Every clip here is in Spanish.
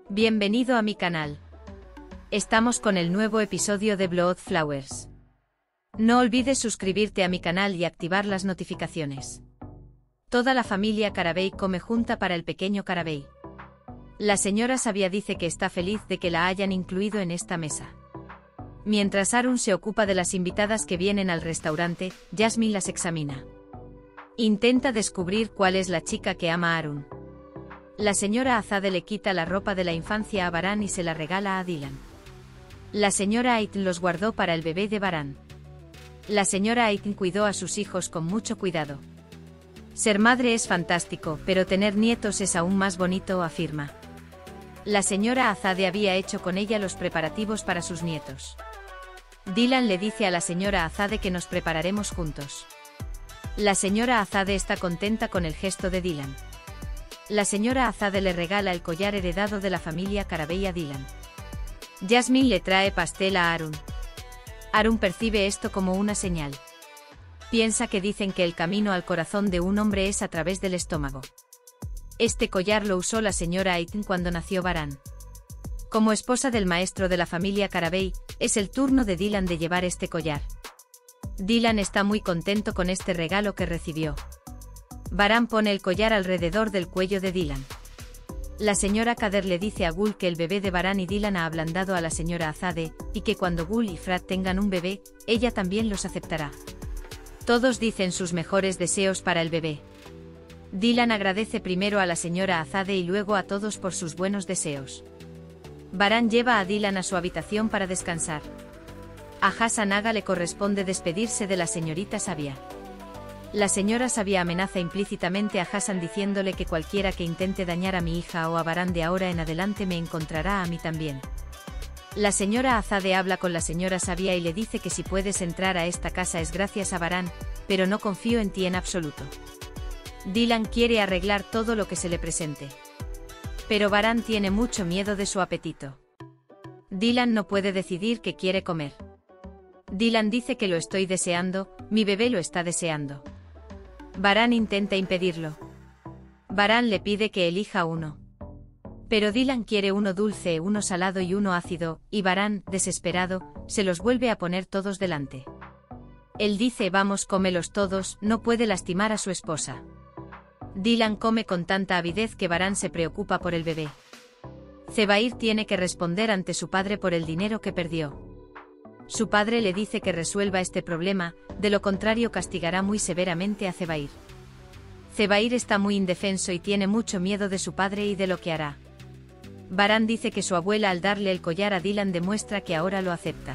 Bienvenido a mi canal. Estamos con el nuevo episodio de Blood Flowers. No olvides suscribirte a mi canal y activar las notificaciones. Toda la familia Carabey come junta para el pequeño Carabey. La señora Sabia dice que está feliz de que la hayan incluido en esta mesa. Mientras Arun se ocupa de las invitadas que vienen al restaurante, Jasmine las examina. Intenta descubrir cuál es la chica que ama a Arun. La señora Azade le quita la ropa de la infancia a Baran y se la regala a Dylan. La señora Aitin los guardó para el bebé de Baran. La señora Aitin cuidó a sus hijos con mucho cuidado. Ser madre es fantástico, pero tener nietos es aún más bonito, afirma. La señora Azade había hecho con ella los preparativos para sus nietos. Dylan le dice a la señora Azade que nos prepararemos juntos. La señora Azade está contenta con el gesto de Dylan. La señora Azade le regala el collar heredado de la familia Carabey a Dylan. Jasmine le trae pastel a Arun. Arun percibe esto como una señal. Piensa que dicen que el camino al corazón de un hombre es a través del estómago. Este collar lo usó la señora Aitin cuando nació Baran. Como esposa del maestro de la familia Carabey, es el turno de Dylan de llevar este collar. Dylan está muy contento con este regalo que recibió. Baran pone el collar alrededor del cuello de Dylan. La señora Kader le dice a Gul que el bebé de Baran y Dylan ha ablandado a la señora Azade, y que cuando Gul y Frat tengan un bebé, ella también los aceptará. Todos dicen sus mejores deseos para el bebé. Dylan agradece primero a la señora Azade y luego a todos por sus buenos deseos. Baran lleva a Dylan a su habitación para descansar. A Hassan Aga le corresponde despedirse de la señorita Sabia. La señora Sabia amenaza implícitamente a Hassan diciéndole que cualquiera que intente dañar a mi hija o a Baran de ahora en adelante me encontrará a mí también. La señora Azade habla con la señora Sabia y le dice que si puedes entrar a esta casa es gracias a Baran, pero no confío en ti en absoluto. Dylan quiere arreglar todo lo que se le presente. Pero Baran tiene mucho miedo de su apetito. Dylan no puede decidir qué quiere comer. Dylan dice que lo estoy deseando, mi bebé lo está deseando. Baran intenta impedirlo. Baran le pide que elija uno. Pero Dylan quiere uno dulce, uno salado y uno ácido, y Baran, desesperado, se los vuelve a poner todos delante. Él dice vamos, cómelos todos, no puede lastimar a su esposa. Dylan come con tanta avidez que Baran se preocupa por el bebé. Zebair tiene que responder ante su padre por el dinero que perdió. Su padre le dice que resuelva este problema, de lo contrario castigará muy severamente a Zebair. Zebair está muy indefenso y tiene mucho miedo de su padre y de lo que hará. Baran dice que su abuela al darle el collar a Dylan demuestra que ahora lo acepta.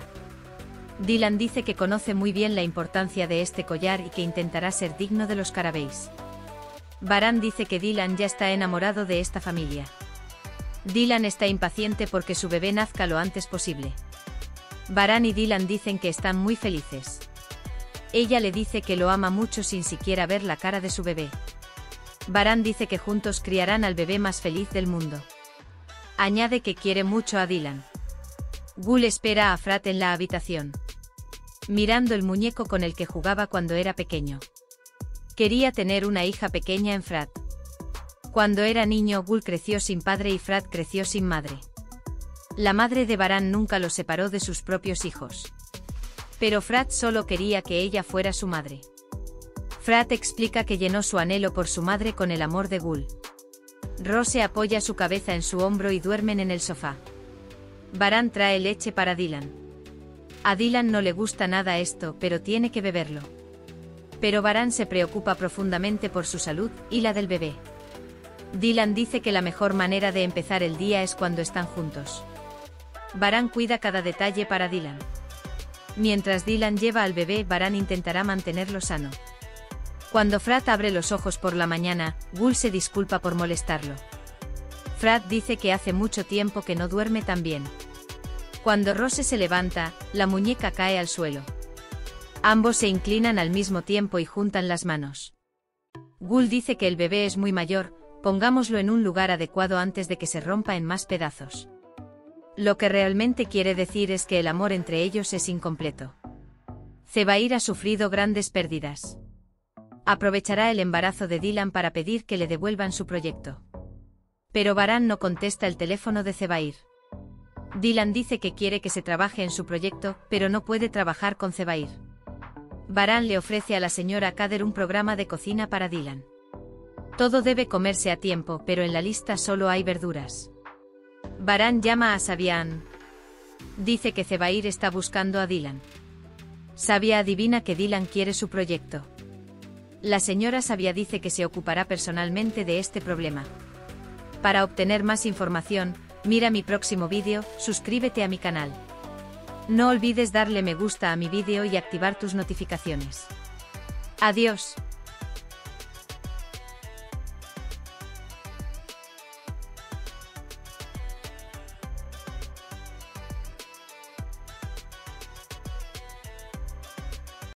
Dylan dice que conoce muy bien la importancia de este collar y que intentará ser digno de los Carabeys. Baran dice que Dylan ya está enamorado de esta familia. Dylan está impaciente porque su bebé nazca lo antes posible. Baran y Dylan dicen que están muy felices. Ella le dice que lo ama mucho sin siquiera ver la cara de su bebé. Baran dice que juntos criarán al bebé más feliz del mundo. Añade que quiere mucho a Dylan. Gul espera a Frat en la habitación, mirando el muñeco con el que jugaba cuando era pequeño. Quería tener una hija pequeña en Frat. Cuando era niño, Gul creció sin padre y Frat creció sin madre. La madre de Baran nunca lo separó de sus propios hijos. Pero Frat solo quería que ella fuera su madre. Frat explica que llenó su anhelo por su madre con el amor de Gul. Rose apoya su cabeza en su hombro y duermen en el sofá. Baran trae leche para Dylan. A Dylan no le gusta nada esto, pero tiene que beberlo. Pero Baran se preocupa profundamente por su salud y la del bebé. Dylan dice que la mejor manera de empezar el día es cuando están juntos. Baran cuida cada detalle para Dylan. Mientras Dylan lleva al bebé, Baran intentará mantenerlo sano. Cuando Frat abre los ojos por la mañana, Gul se disculpa por molestarlo. Frat dice que hace mucho tiempo que no duerme tan bien. Cuando Rose se levanta, la muñeca cae al suelo. Ambos se inclinan al mismo tiempo y juntan las manos. Gul dice que el bebé es muy mayor, pongámoslo en un lugar adecuado antes de que se rompa en más pedazos. Lo que realmente quiere decir es que el amor entre ellos es incompleto. Zebair ha sufrido grandes pérdidas. Aprovechará el embarazo de Dylan para pedir que le devuelvan su proyecto. Pero Baran no contesta el teléfono de Zebair. Dylan dice que quiere que se trabaje en su proyecto, pero no puede trabajar con Zebair. Baran le ofrece a la señora Kader un programa de cocina para Dylan. Todo debe comerse a tiempo, pero en la lista solo hay verduras. Baran llama a Sabian. Dice que Zebair está buscando a Dylan. Sabia adivina que Dylan quiere su proyecto. La señora Sabia dice que se ocupará personalmente de este problema. Para obtener más información, mira mi próximo vídeo, suscríbete a mi canal. No olvides darle me gusta a mi vídeo y activar tus notificaciones. Adiós.